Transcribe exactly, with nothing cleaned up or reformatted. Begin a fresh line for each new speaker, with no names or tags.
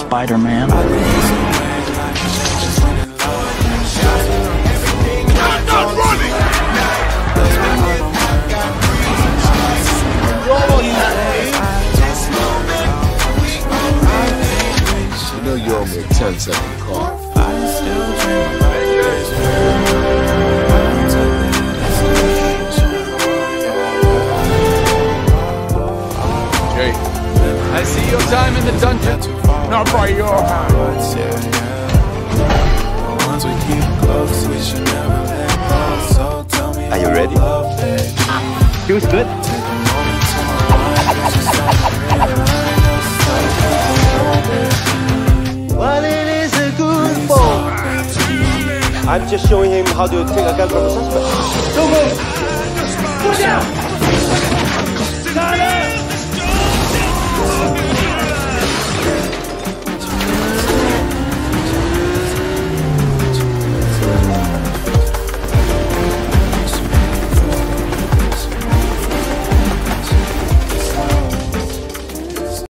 Spider-Man.
You know you owe me a ten second call.
Jay, I see your time in the dungeon. Not by your hand.
Are you ready?
Feels good.
Well, it is a good boy. I'm just showing him how to take a gun from a suspect. Don't move! Go down! Silence!